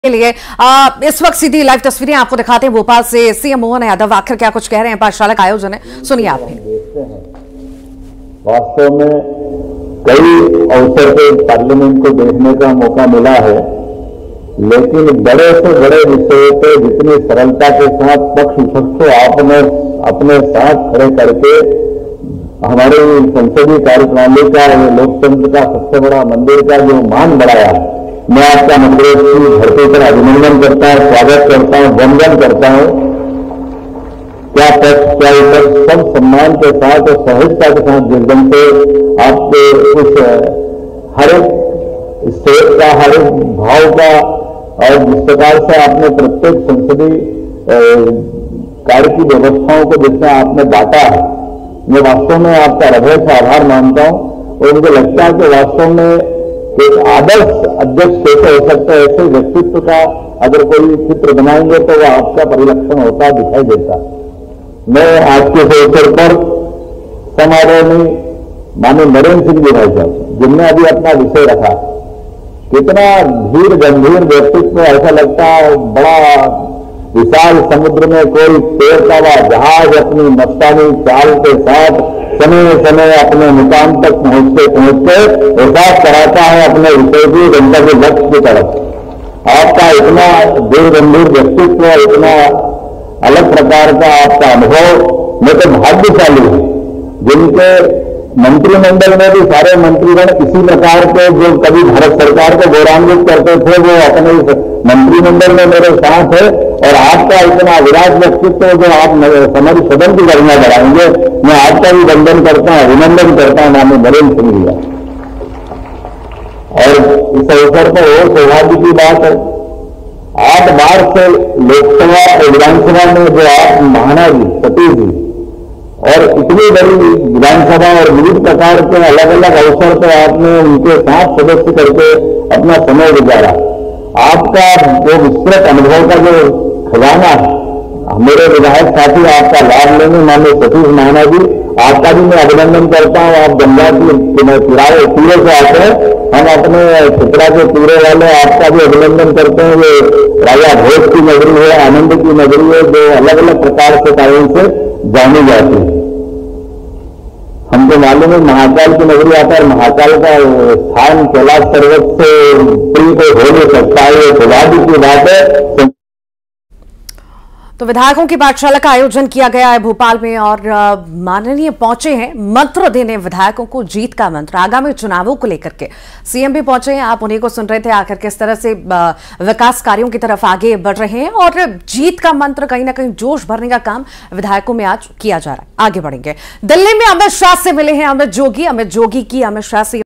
के लिए इस वक्त सीधी लाइव तस्वीरें आपको दिखाते हैं भोपाल से। सीएम मोहन यादव आखिर क्या कुछ कह रहे हैं, पाठशाला का आयोजन है, सुनिए आप भी। वास्तव में कई अवसर पर पार्लियामेंट को देखने का मौका मिला है, लेकिन बड़े से बड़े विषयों पर जितनी सरलता के साथ पक्ष विपक्ष को आपने अपने साथ खड़े करके हमारे संसदीय कार्यप्रणाली का, लोकतंत्र का सबसे बड़ा मंदिर का जो मान बढ़ाया, मैं आपका मंदिर की धरती पर अभिनंदन करता हूं, स्वागत करता हूं, वंदन करता हूं। क्या पक्ष क्या विपक्ष सब सम्मान के साथ और सहजता के साथ जिस ढंग से आपके उस हर एक स्टेट का, हर एक भाव का और जिस प्रकार से आपने प्रत्येक संसदीय कार्य की व्यवस्थाओं को जिसमें आपने बांटा है, मैं वास्तव में आपका हृदय से आभार मानता हूं। और मुझे लगता है कि वास्तव में एक आदर्श अध्यक्ष कैसे हो सकता है, ऐसे व्यक्तित्व का अगर कोई चित्र बनाएंगे तो वह आपका परिलक्षण होता दिखाई देता। मैं आज के अवसर पर समारोह में माननीय नरेंद्र सिंह जी भाई साहब, जिनने अभी अपना विषय रखा, कितना धीर गंभीर व्यक्तित्व, ऐसा लगता है बड़ा विशाल समुद्र में कोई तैरता हुआ जहाज अपनी मस्तानी चाल के साथ समय समय अपने मुकाम तक पहुंचते एहसास कराता है अपने विषय की गंतव्य लक्ष्य की तरफ। आपका इतना धीर गंभीर व्यक्तित्व, इतना अलग प्रकार का आपका अनुभव, मैं तो भाग्यशाली हूं जिनके मंत्रिमंडल में भी सारे मंत्रीगण इसी प्रकार के जो कभी भारत सरकार को गौरवान्वित करते थे, वो अपने मंत्रिमंडल में मेरे साथ है। और आपका इतना विराट व्यक्तित्व जो आप हमारी सदन की गरिमा बढ़ाएंगे, मैं आपका भी वंदन करता हूं, अभिनंदन करता हूं माननीय नरेंद्र सिंह जी। और इस अवसर पर और सौभाग्य की बात है, 8 बार से लोकसभा और विधानसभा में जो आप महाना जी, सतीश जी, और इतनी बड़ी विधानसभा और विविध प्रकार के अलग अलग अवसर पर आपने उनके साथ सदस्य करके अपना समय गुजारा। आपका जो विस्तृत अनुभव का जो खजाना है, मेरे विधायक साथी आपका लाभ लेंगे, माननीय सतीश महाना जी, आपका भी मैं अभिनंदन करता हूं। आप गंगा की तीरे से आते हैं, हम अपने छिपरा के तीरे वाले आपका भी अभिनंदन करते हैं। ये राजा भोज की नगरी है, आनंद की नगरी है, जो अलग अलग प्रकार से कारण से जानी जाती है। हमको मालूम है महाकाल की नगरी आता है, महाकाल का स्थान कैलाश पर्वत से प्रिय को हो नहीं सकता है, ये सौभाग्य की बात है। तो विधायकों की पाठशाला का आयोजन किया गया है भोपाल में और माननीय पहुंचे हैं मंत्र देने विधायकों को, जीत का मंत्र आगामी चुनावों को लेकर के। सीएम भी पहुंचे हैं, आप उन्हीं को सुन रहे थे, आखिर किस तरह से विकास कार्यों की तरफ आगे बढ़ रहे हैं और जीत का मंत्र कहीं ना कहीं जोश भरने का काम विधायकों में आज किया जा रहा है। आगे बढ़ेंगे, दिल्ली में अमित शाह से मिले हैं अमित जोगी की अमित शाह से